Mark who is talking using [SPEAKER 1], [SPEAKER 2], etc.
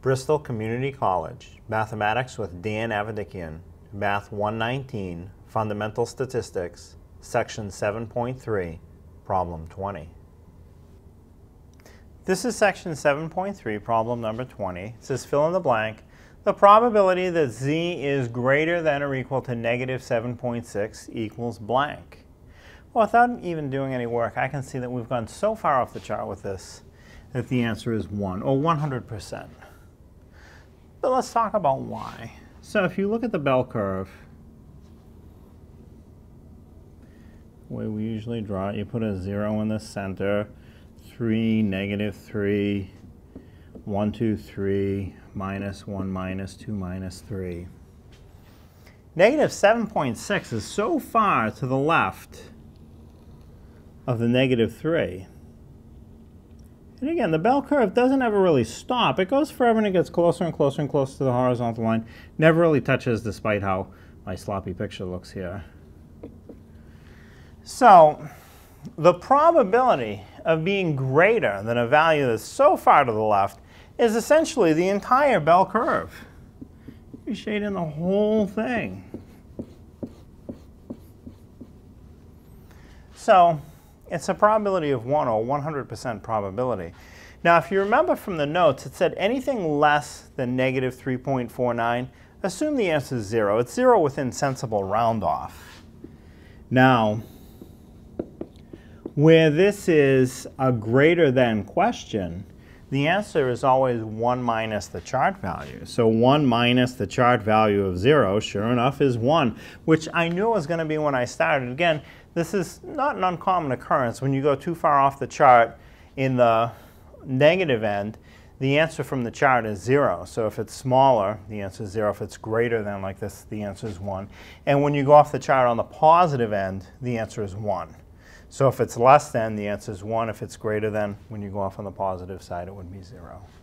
[SPEAKER 1] Bristol Community College, Mathematics with Dan Avedikian, Math 119, Fundamental Statistics, Section 7.3, Problem 20. This is Section 7.3, Problem number 20. It says fill in the blank. The probability that z is greater than or equal to negative 7.6 equals blank. Well, without even doing any work, I can see that we've gone so far off the chart with this that the answer is 1, or 100%. But let's talk about why. So if you look at the bell curve, the way we usually draw it, you put a 0 in the center, 3, negative 3, 1, 2, 3, minus 1, minus 2, minus 3. Negative 7.6 is so far to the left of the negative 3. And again, the bell curve doesn't ever really stop. It goes forever and it gets closer and closer and closer to the horizontal line. Never really touches, despite how my sloppy picture looks here. So the probability of being greater than a value that's so far to the left is essentially the entire bell curve. You shade in the whole thing. So it's a probability of 1, or 100% probability. Now, if you remember from the notes, it said anything less than negative 3.49, assume the answer is 0. It's 0 within sensible round off. Now, where this is a greater than question, the answer is always 1 minus the chart value. So 1 minus the chart value of 0, sure enough, is 1, which I knew was going to be when I started. Again, this is not an uncommon occurrence. When you go too far off the chart in the negative end, the answer from the chart is 0. So if it's smaller, the answer is 0. If it's greater than like this, the answer is 1. And when you go off the chart on the positive end, the answer is 1. So if it's less than, the answer is 1. If it's greater than, when you go off on the positive side, it would be 0.